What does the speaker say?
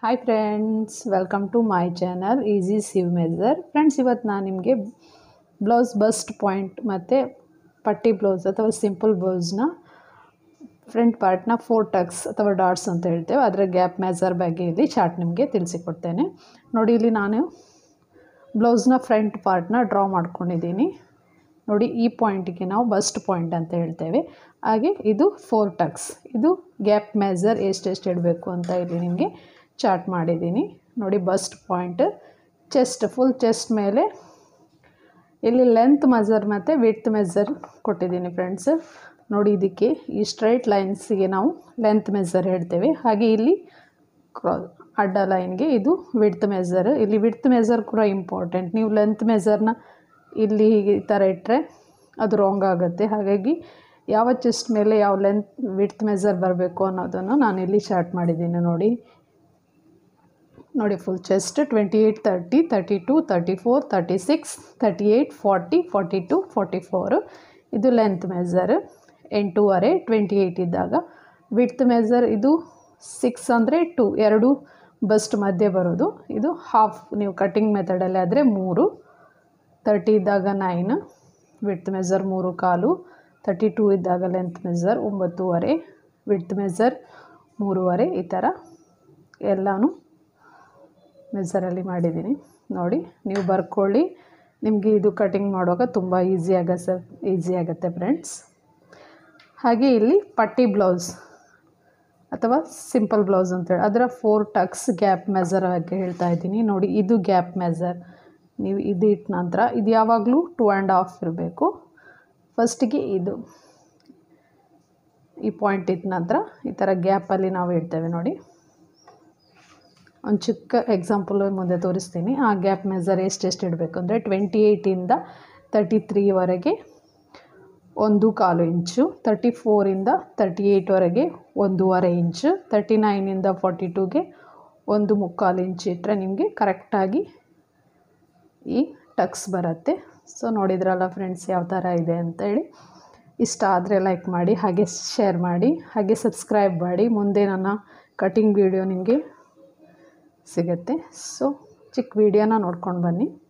Hi friends, welcome to my channel easy sew measure. Friends, ಇವತ್ತು ನಾನು ನಿಮಗೆ blouse bust point ಮತ್ತು ಪಟ್ಟಿ ಬ್ಲೌಸ್ ಅಥವಾ ಸಿಂಪಲ್ ಬ್ಲೌಸ್ನ ಫ್ರಂಟ್ ಪಾರ್ಟ್ನ 4 ಟಕ್ಸ್ ಅಥವಾ ಡಾಟ್ಸ್ ಅಂತ ಹೇಳ್ತೇವೆ, ಅದರ ಗ್ಯಾಪ್ ಮೆಜರ್ ಬಗ್ಗೆ ಇಲ್ಲಿ ಚಾರ್ಟ್ ನಿಮಗೆ ತಿಳಿಸಿಕೊಡ್ತೇನೆ. ನೋಡಿ, ಇಲ್ಲಿ ನಾನು ಬ್ಲೌಸ್ನ ಫ್ರಂಟ್ ಪಾರ್ಟ್ನ ಡ್ರಾ ಮಾಡ್ಕೊಂಡಿದ್ದೀನಿ. ನೋಡಿ, ಈ ಪಾಯಿಂಟಿಗೆ ನಾವು ಬಸ್ಟ್ ಪಾಯಿಂಟ್ ಅಂತ ಹೇಳ್ತೇವೆ. ಹಾಗೆ ಇದು 4 ಟಕ್ಸ್, ಇದು ಗ್ಯಾಪ್ ಮೆಜರ್ ಎಷ್ಟೆಷ್ಟು ಇಡಬೇಕು ಅಂತ ಇಲ್ಲಿ ನಿಮಗೆ ಚಾರ್ಟ್ ಮಾಡಿದ್ದೀನಿ. ನೋಡಿ, bust point, chest, full chest ಮೇಲೆ ಇಲ್ಲಿ ಲೆಂತ್ ಮೆಜರ್ ಮತ್ತು ವಿಡ್ತ್ ಮೆಜರ್ ಕೊಟ್ಟಿದ್ದೀನಿ ಫ್ರೆಂಡ್ಸ್. ನೋಡಿ, ಇದಕ್ಕೆ ಈ ಸ್ಟ್ರೈಟ್ ಲೈನ್ಸಿಗೆ ನಾವು ಲೆಂತ್ ಮೆಜರ್ ಹೇಳ್ತೇವೆ. ಹಾಗೆ ಇಲ್ಲಿ ಅಡ್ಡ ಲೈನ್ಗೆ ಇದು ವಿಡ್ತ್ ಮೆಜರ್. ಇಲ್ಲಿ ವಿಡ್ತ್ ಮೆಜರ್ ಕೂಡ ಇಂಪಾರ್ಟೆಂಟ್. ನೀವು ಲೆಂತ್ ಮೆಜರ್ನ ಇಲ್ಲಿ ಈ ಥರ ಇಟ್ಟರೆ ಅದು ರಾಂಗ್ ಆಗುತ್ತೆ. ಹಾಗಾಗಿ ಯಾವ ಚೆಸ್ಟ್ ಮೇಲೆ ಯಾವ ಲೆಂತ್ ವಿಡ್ತ್ ಮೆಜರ್ ಬರಬೇಕು ಅನ್ನೋದನ್ನು ನಾನು ಇಲ್ಲಿ ಚಾರ್ಟ್ ಮಾಡಿದ್ದೀನಿ. ನೋಡಿ, ಫುಲ್ ಚೆಸ್ಟ್ 28, 30, 32, 34, 36, 38, 40, 42, 44 ಇದು ಲೆಂತ್ ಮೆಜರ್. 8.5 28 ಇದ್ದಾಗ ವಿಡ್ತ್ ಮೆಜರ್ ಇದು 6 ಅಂದರೆ 2, 2 ಬಸ್ಟ್ ಮಧ್ಯೆ ಬರೋದು. ಇದು ಹಾಫ್, ನೀವು ಕಟಿಂಗ್ ಮೆಥಡಲ್ಲಿ ಆದರೆ 3. 30 ಇದ್ದಾಗ 9 ವಿಡ್ತ್ ಮೆಜರ್ 3.25. 32 ಇದ್ದಾಗ ಲೆಂತ್ ಮೆಜರ್ 9.5, ವಿಡ್ತ್ ಮೆಜರ್ 3.5. ಈ ಥರ ಎಲ್ಲನೂ ಮೆಜರಲ್ಲಿ ಮಾಡಿದ್ದೀನಿ. ನೋಡಿ, ನೀವು ಬರ್ಕೊಳ್ಳಿ, ನಿಮಗೆ ಇದು ಕಟಿಂಗ್ ಮಾಡುವಾಗ ತುಂಬ ಈಸಿ ಆಗುತ್ತೆ ಫ್ರೆಂಡ್ಸ್. ಹಾಗೆ ಇಲ್ಲಿ ಪಟ್ಟಿ ಬ್ಲೌಸ್ ಅಥವಾ ಸಿಂಪಲ್ ಬ್ಲೌಸ್ ಅಂತೇಳಿ ಅದರ 4 ಟಕ್ಸ್ ಗ್ಯಾಪ್ ಮೆಜರ್ ಆಗಿ ಹೇಳ್ತಾ ಇದ್ದೀನಿ. ನೋಡಿ, ಇದು ಗ್ಯಾಪ್ ಮೆಜರ್. ನೀವು ಇದು ಇಟ್ಟ ನಂತರ ಇದು ಯಾವಾಗಲೂ 2.5 ಇರಬೇಕು. ಫಸ್ಟಿಗೆ ಇದು ಈ ಪಾಯಿಂಟ್ ಇಟ್ಟ ನಂತರ ಈ ಥರ ಗ್ಯಾಪಲ್ಲಿ ನಾವು ಇಡ್ತೇವೆ. ನೋಡಿ, ಒಂದು ಚಿಕ್ಕ ಎಕ್ಸಾಂಪಲ್ ಮುಂದೆ ತೋರಿಸ್ತೀನಿ. ಆ ಗ್ಯಾಪ್ ಮೆಜರ್ ಎಷ್ಟೆಷ್ಟು ಇಡಬೇಕು ಅಂದರೆ 28ಇಂದ 33ವರೆಗೆ 1.25 ಇಂಚು, 34ಇಂದ 38ವರೆಗೆ 1.5 ಇಂಚು, 39ಇಂದ 42ಗೆ 1.25 ಇಂಚು ಇಟ್ಟರೆ ನಿಮಗೆ ಕರೆಕ್ಟಾಗಿ ಈ ಟಕ್ಸ್ ಬರುತ್ತೆ. ಸೊ ನೋಡಿದ್ರಲ್ಲ ಫ್ರೆಂಡ್ಸ್, ಯಾವ ಥರ ಇದೆ ಅಂತೇಳಿ. ಇಷ್ಟ ಆದರೆ ಲೈಕ್ ಮಾಡಿ, ಹಾಗೆ ಶೇರ್ ಮಾಡಿ, ಹಾಗೆ ಸಬ್ಸ್ಕ್ರೈಬ್ ಮಾಡಿ. ಮುಂದೆ ನನ್ನ ಕಟಿಂಗ್ ವಿಡಿಯೋ ನಿಮಗೆ ಸಿಗುತ್ತೆ. ಸೊ ಚಿಕ್ಕ ವಿಡಿಯೋನ ನೋಡ್ಕೊಂಡು ಬನ್ನಿ.